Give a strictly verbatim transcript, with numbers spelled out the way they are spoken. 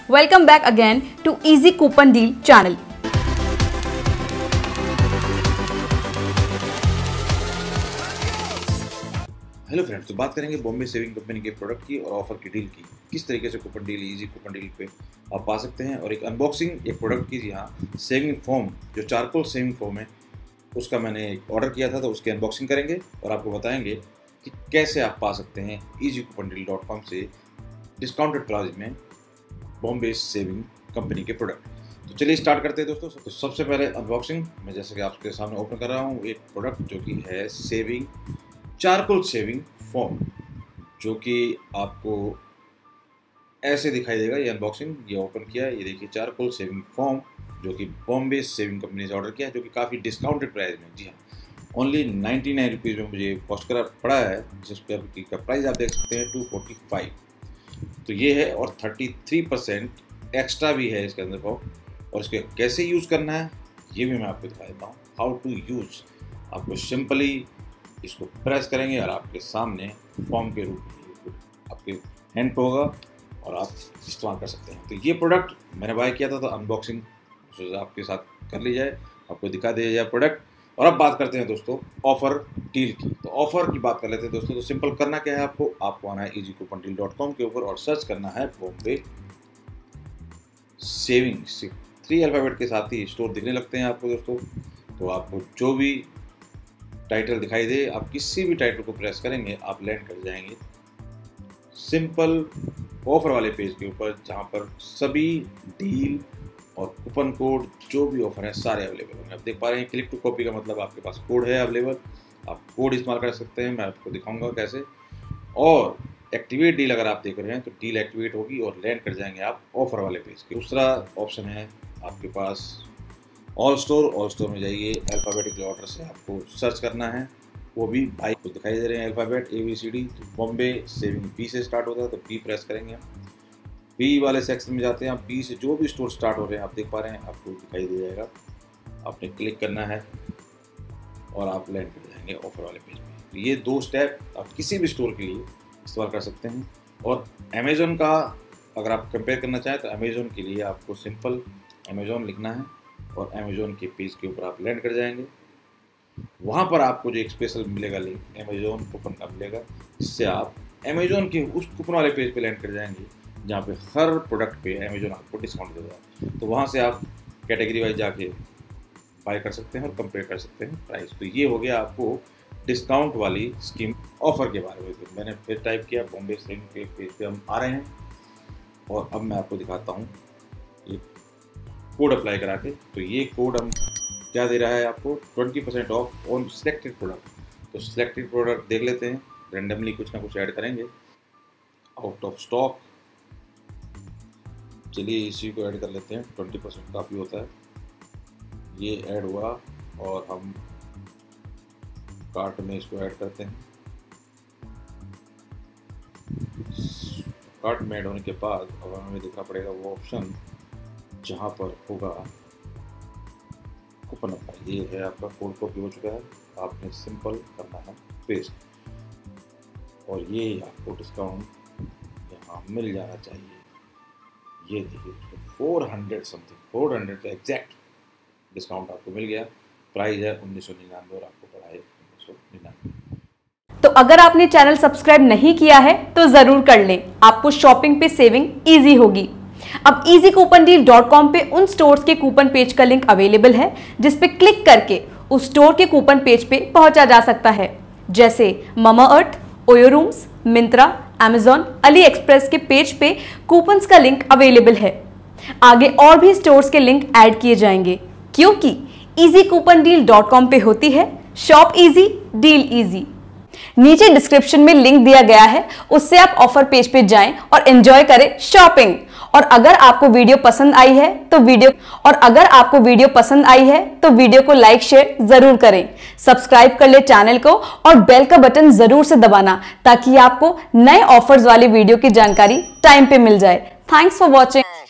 Welcome back again to Easy Coupon Deal channel. Hello friends, तो बात करेंगे Bombay shaving company के प्रोडक्ट की और ऑफर की डील की। किस तरीके से coupon deal, easy coupon deal पे आप पा सकते हैं। और एक अनबॉक्सिंग एक प्रोडक्ट की, जी हाँ, सेविंग फोम, जो चारकोल सेविंग फोम है, उसका मैंने एक ऑर्डर किया था, तो उसकी अनबॉक्सिंग करेंगे और आपको बताएंगे कि कैसे आप पा सकते हैं easy coupon deal dot com से डिस्काउंटेड प्राइस में बॉम्बे सेविंग कंपनी के प्रोडक्ट। तो चलिए स्टार्ट करते हैं दोस्तों। तो सबसे पहले अनबॉक्सिंग मैं जैसे कि आपके सामने ओपन कर रहा हूँ एक प्रोडक्ट जो कि है सेविंग चारकोल सेविंग फोम, जो कि आपको ऐसे दिखाई देगा। ये अनबॉक्सिंग ये ओपन किया है, ये देखिए चारकोल सेविंग फोम जो कि बॉम्बे सेविंग कंपनी से ऑर्डर किया है, जो कि काफ़ी डिस्काउंटेड प्राइस में, जी हाँ, ओनली नाइन्टी नाइन रुपीज़ में मुझे कॉस्ट करा पड़ा है, जिस पे का प्राइस आप देख सकते हैं टू फोर्टी फाइव। तो ये है, और थर्टी थ्री परसेंट एक्स्ट्रा भी है इसके अंदर फॉर्म। और इसके कैसे यूज़ करना है ये भी मैं आपको दिखा देता हूँ। हाउ टू यूज़, आपको सिंपली इसको प्रेस करेंगे और आपके सामने फॉर्म के रूप में आपके हैंड पे होगा और आप इस्तेमाल कर सकते हैं। तो ये प्रोडक्ट मैंने बाय किया था, तो अनबॉक्सिंग आपके साथ कर ली जाए, आपको दिखा दिया जाए प्रोडक्ट। और अब बात करते हैं दोस्तों ऑफर डील की। तो ऑफर की बात कर लेते हैं दोस्तों। तो सिंपल करना क्या है, आपको आपको आना है easy coupon deal dot com के ऊपर और सर्च करना है बॉम्बे सेविंग। थ्री अल्फाबेट के साथ ही स्टोर दिखने लगते हैं आपको दोस्तों। तो आपको जो भी टाइटल दिखाई दे, आप किसी भी टाइटल को प्रेस करेंगे आप लैंड कर जाएंगे सिंपल ऑफर वाले पेज के ऊपर, जहां पर सभी डील और कूपन कोड जो भी ऑफर है सारे अवेलेबल होंगे। आप देख पा रहे हैं क्लिक टू कॉपी का मतलब आपके पास कोड है अवेलेबल, आप कोड इस्तेमाल कर सकते हैं। मैं आपको दिखाऊंगा कैसे। और एक्टिवेट डील अगर आप देख रहे हैं तो डील एक्टिवेट होगी और लैंड कर जाएंगे आप ऑफर वाले पेज के। दूसरा ऑप्शन है आपके पास ऑल स्टोर। ऑल स्टोर में जाइए, अल्फ़ाबेटिक ऑर्डर से आपको सर्च करना है, वो भी भाई को दिखाई दे रहे हैं alphabet A B C D. तो बॉम्बे सेविंग पी से स्टार्ट होता है, तो पी प्रेस करेंगे। पी वाले सेक्शन में जाते हैं, आप पी से जो भी स्टोर स्टार्ट हो रहे हैं आप देख पा रहे हैं, आपको दिखाई दे जाएगा। आपने क्लिक करना है और आप लैंड कर जाएंगे ऑफर वाले पेज में। तो ये दो स्टेप आप किसी भी स्टोर के लिए इस्तेमाल कर सकते हैं। और अमेज़ॉन का अगर आप कंपेयर करना चाहें तो अमेज़ॉन के लिए आपको सिंपल अमेज़ॉन लिखना है और अमेज़ॉन के पेज के ऊपर आप लैंड कर जाएंगे। वहाँ पर आपको जो एक स्पेशल मिलेगा लिंक अमेज़ॉन कूपन का मिलेगा, इससे आप अमेज़ॉन के उस कूपन वाले पेज पे लैंड कर जाएंगे जहाँ पे हर प्रोडक्ट पे अमेज़ॉन आपको डिस्काउंट देगा। तो वहाँ से आप कैटेगरी वाइज जाके बाय कर सकते हैं और कंपेयर कर सकते हैं प्राइस। तो ये हो गया आपको डिस्काउंट वाली स्कीम ऑफर के बारे में। तो मैंने फिर टाइप किया बॉम्बे सेविंग के पेज पे हम आ रहे हैं और अब मैं आपको दिखाता हूँ ये कोड अप्लाई करा के। तो ये कोड हम क्या दे रहा है आपको, twenty percent off on selected product. तो सिलेक्टेड प्रोडक्ट देख लेते हैं, रेंडमली कुछ ना कुछ ऐड करेंगे। आउट ऑफ स्टॉक, चलिए इसी को ऐड कर लेते हैं, ट्वेंटी परसेंट काफ़ी होता है। ये ऐड हुआ और हम कार्ट में इसको ऐड करते हैं। कार्ट में ऐड होने के बाद अब हमें देखना पड़ेगा वो ऑप्शन जहाँ पर होगा कूपन अप्लाई। ये है आपका कोड कॉपी हो चुका है, आपने सिंपल करना है पेस्ट और ये आपको डिस्काउंट यहाँ मिल जाना चाहिए। ये देखिए four hundred something, four hundred का एग्जैक्ट डिस्काउंट आपको मिल गया। प्राइस है उन्नीस सौ निन्यानवे और आपको पड़ा है उन्नीस सौ निन्यानवे। तो अगर आपने चैनल सब्सक्राइब नहीं किया है तो जरूर कर लें, आपको शॉपिंग पे सेविंग इजी होगी। अब easy coupon deal dot com पे उन स्टोर्स के कूपन पेज का लिंक अवेलेबल है, जिस पे क्लिक करके उस स्टोर के कूपन पेज पे पहुंचा जा सकता है, जैसे Mamaearth, OYO rooms, Myntra, Amazon, AliExpress के पेज पे कूपन्स का लिंक अवेलेबल है। आगे और भी स्टोर्स के लिंक ऐड किए जाएंगे, क्योंकि easy coupon deal dot com पे होती है शॉप इजी डील इजी। नीचे डिस्क्रिप्शन में लिंक दिया गया है, उससे आप ऑफर पेज पे जाएं और एंजॉय करें शॉपिंग। और अगर आपको वीडियो पसंद आई है तो वीडियो और अगर आपको वीडियो पसंद आई है तो वीडियो को लाइक शेयर जरूर करें। सब्सक्राइब कर ले चैनल को और बेल का बटन जरूर से दबाना, ताकि आपको नए ऑफर्स वाली वीडियो की जानकारी टाइम पे मिल जाए। Thanks for watching.